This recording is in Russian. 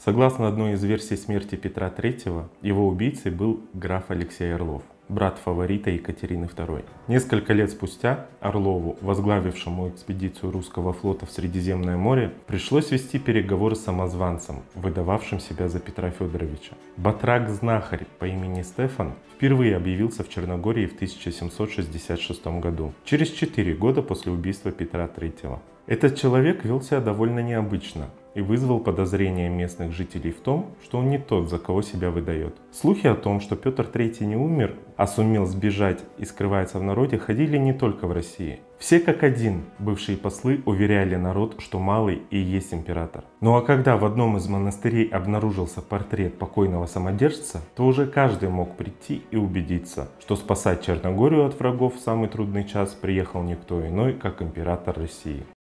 Согласно одной из версий смерти Петра III, его убийцей был граф Алексей Орлов, брат фаворита Екатерины II. Несколько лет спустя Орлову, возглавившему экспедицию русского флота в Средиземное море, пришлось вести переговоры с самозванцем, выдававшим себя за Петра Федоровича. Батрак-знахарь по имени Стефан впервые объявился в Черногории в 1766 году, через 4 года после убийства Петра III. Этот человек вел себя довольно необычно и вызвал подозрения местных жителей в том, что он не тот, за кого себя выдает. Слухи о том, что Петр III не умер, а сумел сбежать и скрывается в народе, ходили не только в России. Все как один бывшие послы уверяли народ, что Малый и есть император. Ну а когда в одном из монастырей обнаружился портрет покойного самодержца, то уже каждый мог прийти и убедиться, что спасать Черногорию от врагов в самый трудный час приехал никто иной, как император России.